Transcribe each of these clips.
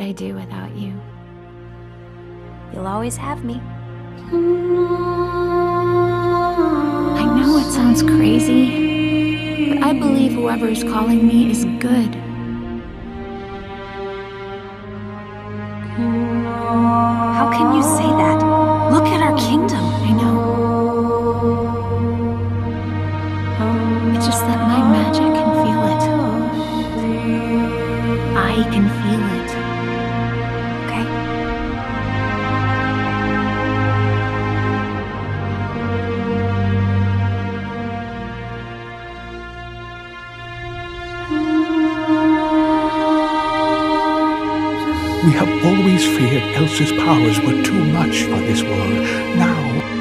I do without you. You'll always have me. I know it sounds crazy, but I believe whoever is calling me is good. How can you say that? Look at our kingdom. I know. It's just that my magic can feel it. I can feel it. Okay? We have always feared Elsa's powers were too much for this world. Now,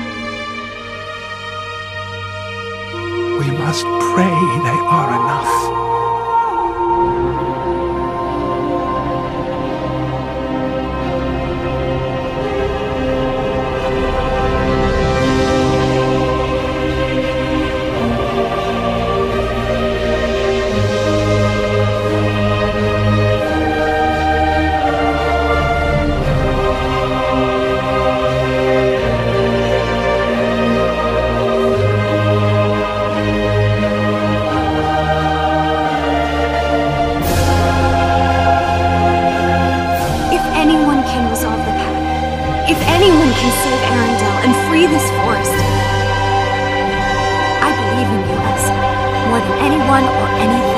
we must pray they are enough. If anyone can save Arendelle and free this forest, I believe in you, Elsa, more than anyone or anything.